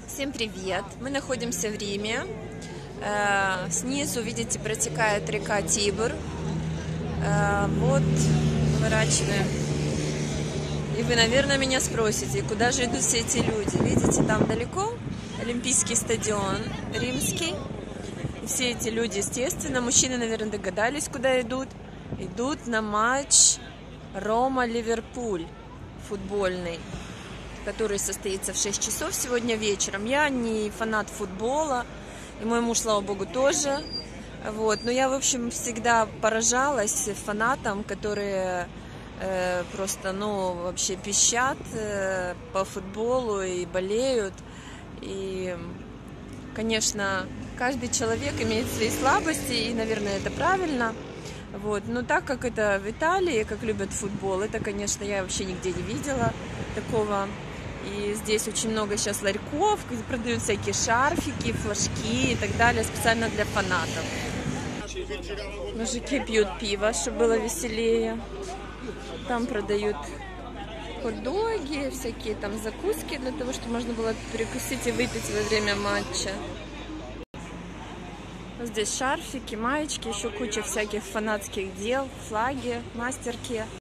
Всем привет! Мы находимся в Риме. Снизу, видите, протекает река Тибр. Вот, поворачиваем. И вы, наверное, меня спросите, куда же идут все эти люди? Видите, там далеко Олимпийский стадион римский. И все эти люди, естественно, мужчины, наверное, догадались, куда идут. Идут на матч Рома-Ливерпуль футбольный, который состоится в 6 часов сегодня вечером. Я не фанат футбола, и мой муж, слава богу, тоже. Вот. Но я, в общем, всегда поражалась фанатам, которые просто, вообще пищат по футболу и болеют. И, конечно, каждый человек имеет свои слабости, и, наверное, это правильно. Вот. Но так как это в Италии, как любят футбол, это, конечно, я вообще нигде не видела такого. И здесь очень много сейчас ларьков, где продают всякие шарфики, флажки и так далее, специально для фанатов. Мужики пьют пиво, чтобы было веселее. Там продают хот-доги, всякие там закуски для того, чтобы можно было перекусить и выпить во время матча. Здесь шарфики, маечки, еще куча всяких фанатских дел, флаги, мастерки.